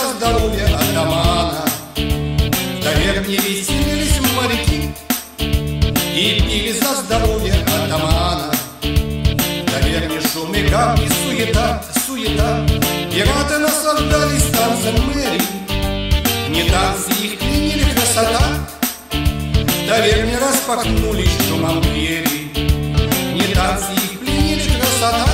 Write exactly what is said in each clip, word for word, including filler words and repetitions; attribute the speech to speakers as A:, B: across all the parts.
A: за здоровье атамана. В таверне веселились моряки и пили за здоровье атамана. В таверне шум и гам и суета, суета. Пираты наслаждались танцем Мэри. Не танцы их пленили красота. В таверне распахнулись шумом двери. Не танцы их пленили красота.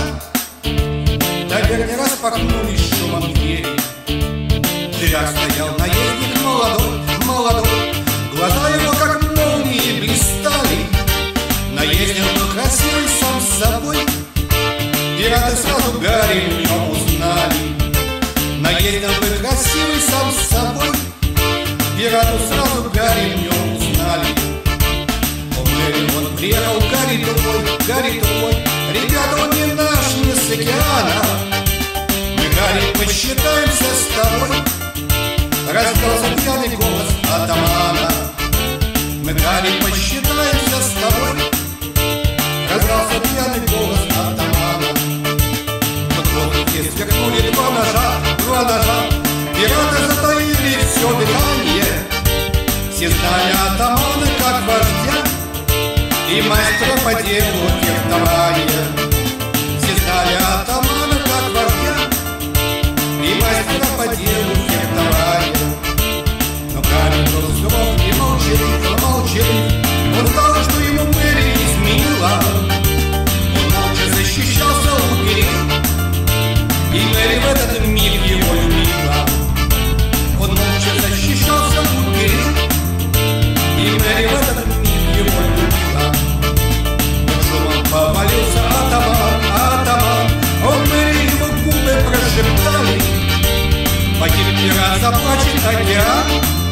A: В таверне распахнулись шумом двери. В дверях стоял наездник молодой, молодой. Глаза его как молнии блистали. Наездник был красивый сам с собой. Пираты сразу Гарри в нем узнали. Наездник был красивый сам с собой. Пирату сразу Гарри в нем узнали. О, Мэри, он приехал, Гарри тупой, Гарри тупой. Ребята, он не наш, не с океана. Мы, Гарри, посчитаемся с тобой. Раздался пьяный голос атамана. Мы, Гарри, посчитаемся с тобой. Раздался пьяный голос атамана. Вот в воздухе сверкнули два ножа, два ножа. Пираты затаили все дыхание. Все знали атамана как вождя и мастера по делу фехтования. Все знали атамана как вождя и мастера по делу фехтования. Но Гарри был взрослый и молчалив, молчалив. Он знал, что ему Мэри изменила. Он молча защищался у перил, и Мэри в этот миг его любила. Он молча защищался у перил, и Мэри в этот миг его любила. Под шумом повалился атаман, атаман. Он Мэри его губы прошептали. Погиб пират, заплачет океан,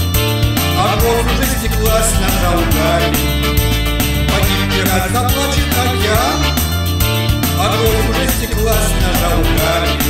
A: а кровь уже стеклась на Гарри. Погиб пират, заплачет океан, а кровь уже стеклась на Гарри.